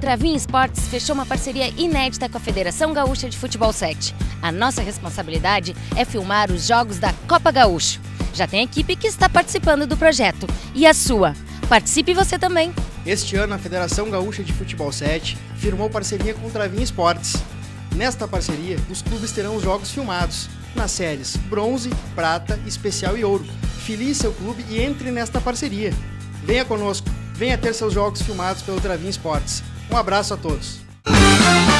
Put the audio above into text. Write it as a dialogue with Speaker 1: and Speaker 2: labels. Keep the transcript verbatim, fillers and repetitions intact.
Speaker 1: Travin Esportes fechou uma parceria inédita com a Federação Gaúcha de Futebol sete. A nossa responsabilidade é filmar os jogos da Copa Gaúcho. Já tem equipe que está participando do projeto. E a sua? Participe você também!
Speaker 2: Este ano, a Federação Gaúcha de Futebol sete firmou parceria com o Travin Esportes. Nesta parceria, os clubes terão os jogos filmados nas séries Bronze, Prata, Especial e Ouro. Filie seu clube e entre nesta parceria. Venha conosco, venha ter seus jogos filmados pelo Travin Esportes. Um abraço a todos!